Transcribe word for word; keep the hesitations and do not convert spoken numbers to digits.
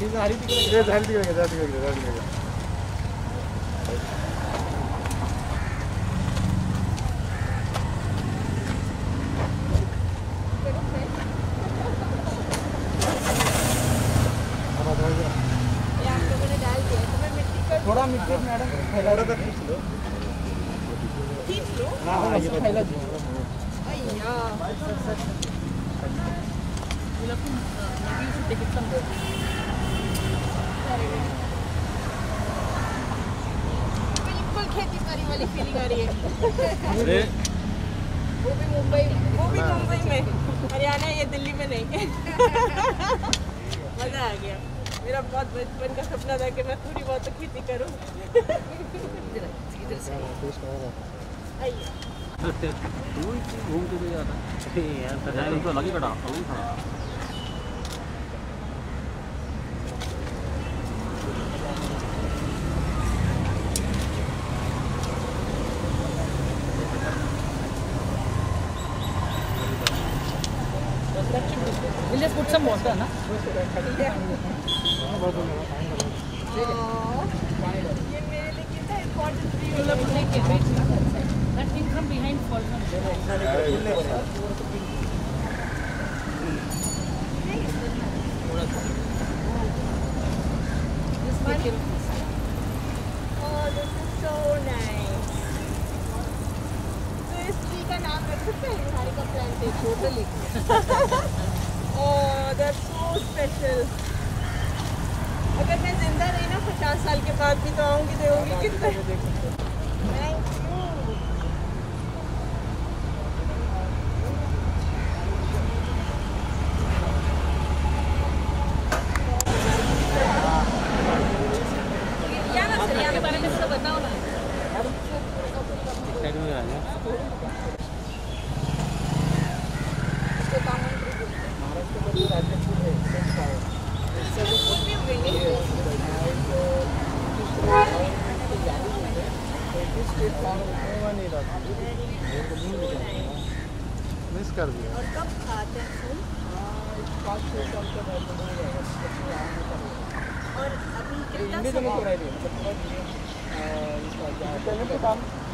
झाली तिकडे झाली तिकडे झाली तिकडे झाली तिकडे थोड़ा मिट्टी मैडम फैला रहा था खींच लो खींच लो हाँ ये फैला दो अय्या बिल्कुल खेती बाड़ी वाली फीलिंग आ रही है वो भी मुंबई वो भी मुंबई में हरियाणा ये दिल्ली में नहीं मजा आ गया मेरा बहुत बचपन का सपना था कि मैं थोड़ी बहुत तो खेती करूं घूम के भी जाता यार तो लगी कटा अभी खड़ा We'll just put some water, na? ये मेरे लिए कितना इम्पोर्टेंट थी Fill up naked, right? That thing from behind falls on. Just take care of this. Oh, this is so nice. तो इस ट्री का नाम रख सकते हैं Niharika plantation Totally. Oh, that's so special. अगर मैं जिंदा रही ना पचास साल के बाद भी तो आऊँगी देखूँगी कितना थैंक यू इसके बारे में सब बताओ ना. साइड में आ जा मिस कर दिया और कब खाते हैं फूल पाँच छः साल के बाद और अभी कितना इंडिया में समय तो रह रही है मतलब पूरा पहले तो काम